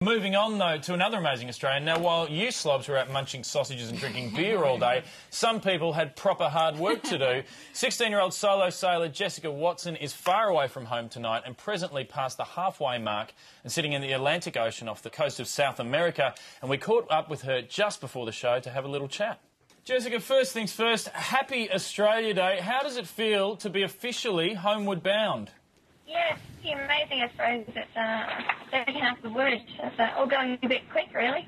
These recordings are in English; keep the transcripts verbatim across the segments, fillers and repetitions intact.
Moving on, though, to another amazing Australian. Now, while you slobs were out munching sausages and drinking beer all day, some people had proper hard work to do. sixteen-year-old solo sailor Jessica Watson is far away from home tonight and presently past the halfway mark and sitting in the Atlantic Ocean off the coast of South America. And we caught up with her just before the show to have a little chat. Jessica, first things first, happy Australia Day. How does it feel to be officially homeward bound? Yeah, it's amazing, I suppose. It's, uh, don't have the words. It's uh, all going a bit quick, really.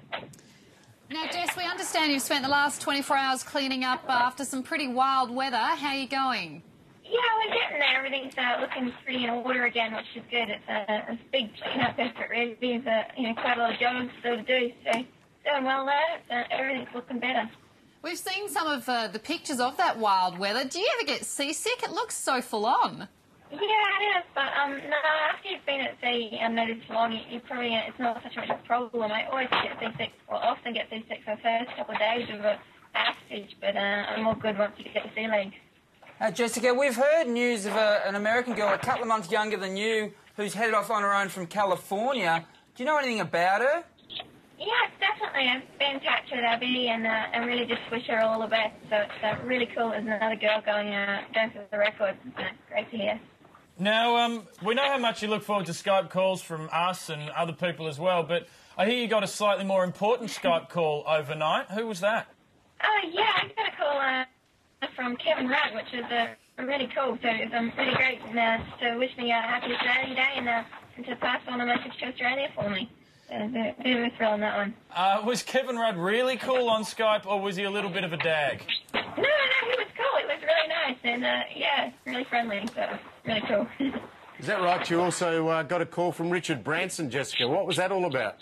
Now, Jess, we understand you've spent the last twenty-four hours cleaning up after some pretty wild weather. How are you going? Yeah, we're getting there. Everything's uh, looking pretty in order again, which is good. It's a, a big clean-up effort, really. There's uh, you know, quite a lot of jobs still to do, so doing well there. Uh, everything's looking better. We've seen some of uh, the pictures of that wild weather. Do you ever get seasick? It looks so full-on. Yeah, it is, but um, no, after you've been at sea and this long, you, you probably, it's not such much a problem. I always get seasick, or often get seasick for the first couple of days of a passage, but uh, I'm all good once you get the sea legs. Uh, Jessica, we've heard news of a, an American girl a couple of months younger than you who's headed off on her own from California. Do you know anything about her? Yeah, definitely. I've been in touch with Abby and uh, I really just wish her all the best. So it's uh, really cool there's another girl going, uh, going for the record. It's uh, great to hear. Now, um, we know how much you look forward to Skype calls from us and other people as well, but I hear you got a slightly more important Skype call overnight. Who was that? Oh, yeah, I got a call uh, from Kevin Rudd, which is uh, really cool. So it's um, really great uh, to wish me a happy Australia Day and, uh, and to pass on a message to Australia for me. So it's a bit of a thrill on that one. Uh, was Kevin Rudd really cool on Skype, or was he a little bit of a dag? No, no, he was cool. It was really nice and, uh, yeah, really friendly. So it was really cool. Is that right? You also uh, got a call from Richard Branson, Jessica. What was that all about?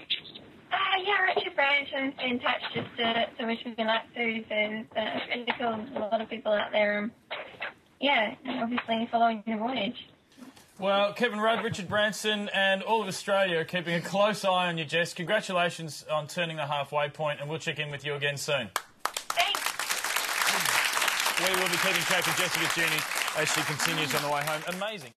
Uh, yeah, Richard Branson's been in touch just to, to wish me luck too. So it's uh, really cool. There's a lot of people out there, um, yeah, obviously following the voyage. Well, Kevin Rudd, Richard Branson and all of Australia are keeping a close eye on you, Jess. Congratulations on turning the halfway point, and we'll check in with you again soon. Thanks. We will be keeping track of Jessica Junior as she continues on the way home. Amazing.